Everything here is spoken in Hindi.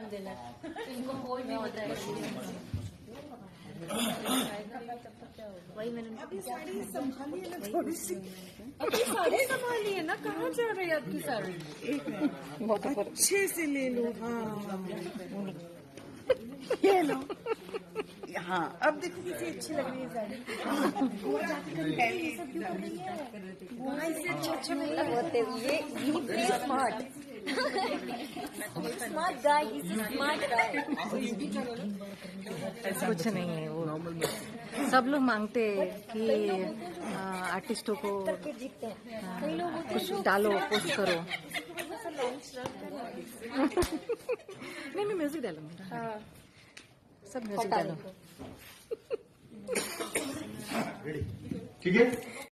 देना इनको कोई नहीं बताएगा। वही मैंने अभी साड़ी संभाली है ना थोड़ी सी, अभी साड़ी संभाली है ना, कहाँ जा रही है आपकी साड़ी? बहुत अच्छे से ले लो। हाँ ये लो। हाँ अब देखो कितनी अच्छी लग रही है साड़ी। ये सब क्यों कर रही है? वहाँ इससे अच्छा नहीं होते ये smart smart guy, smart guy. कुछ नहीं है वो, सब लोग मांगते हैं कि आर्टिस्टों को कुछ डालो, पोस्ट करो। नहीं मैं म्यूजिक डालूंगी। हाँ सब म्यूजिक डालो। ठीक है।